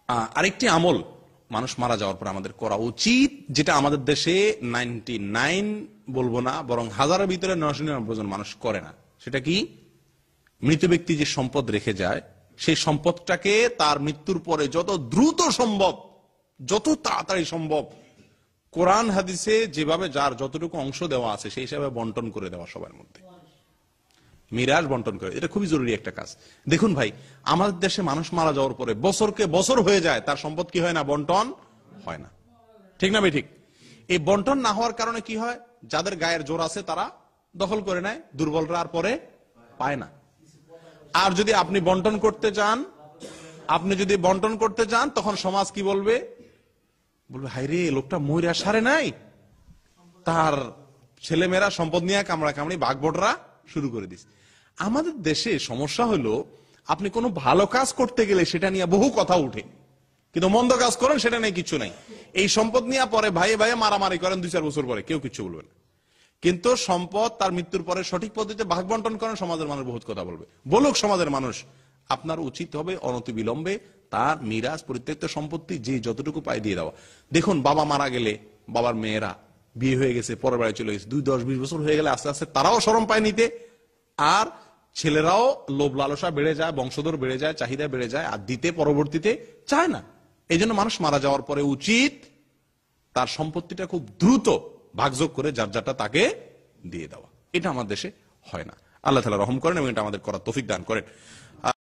আরেকটি আমল মানুষ মারা যাওয়ার পর আমাদের করা উচিত, যেটা আমাদের দেশে 99 বলবো না, বরং হাজারের ভিতরে 999 জন মানুষ করে না। সেটা কি? মৃত ব্যক্তি যে সম্পদ রেখে যায়, সেই সম্পদটাকে তার মৃত্যুর পরে যত দ্রুত সম্ভব, যত তাড়াতাড়ি সম্ভব, কোরআন হাদিসে যেভাবে যার যতটুকু অংশ দেওয়া আছে সেই হিসাবে বন্টন করে দেওয়া, সবার মধ্যে মিরাজ বন্টন করে। এটা খুবই জরুরি একটা কাজ। দেখুন ভাই, আমাদের দেশে মানুষ মারা যাওয়ার পরে বছরকে বছর হয়ে যায়, তার সম্পদ কি হয় না? বন্টন হয় না। ঠিক না ভাই? ঠিক। এই বন্টন না হওয়ার কারণে কি হয়? যাদের গায়ের জোর আছে তারা দখল করে নেয়, দুর্বলরা আর পরে পায় না। আর যদি আপনি বন্টন করতে চান, তখন সমাজ কি বলবে? বলবে, হাই রে, লোকটা মইরা সারে নাই, তার ছেলেমেয়েরা সম্পদ নিয়ে কামড়া কামড়ি ভাগ বটরা শুরু করে দিস। আমাদের দেশে সমস্যা হলো, আপনি কোনো ভালো কাজ করতে গেলে সেটা নিয়ে বহু কথা উঠে, কিন্তু মন্দ কাজ করেন সেটা নিয়ে কিছু নাই। এই সম্পদ নিয়ে পরে ভাইয়ে ভাইয়ে মারামারি করেন 2-4 বছর পরে, কেউ কিছু বলবে না। কিন্তু সম্পদ তার মৃত্যুর পরে সঠিক পদ্ধতিতে ভাগ বন্টন করেন, সমাজের মানুষ বহুত কথা বলবে। বলুক সমাজের মানুষ, আপনার উচিত হবে অনতিবিলম্বে তার মিরাজ, পরিত্যক্ত সম্পত্তি যে যতটুকু পায় দিয়ে দেওয়া। দেখুন, বাবা মারা গেলে বাবার মেয়েরা বিয়ে হয়ে গেছে, পরের বাড়ি চলে গেছে, 2-10-20 বছর হয়ে গেলে আস্তে আস্তে তারাও শরম পায় নিতে, আর ছেলেরাও লোভ লালসা বেড়ে যায়, বংশধর বেড়ে যায়, চাহিদা বেড়ে যায়, আর দিতে পরবর্তীতে চায় না। এই জন্য মানুষ মারা যাওয়ার পরে উচিত তার সম্পত্তিটা খুব দ্রুত ভাগযোগ করে যার যারটা তাকে দিয়ে দেওয়া। এটা আমার দেশে হয় না। আল্লাহ তাআলা রহম করেন এবং এটা আমাদের করার তৌফিক দান করেন।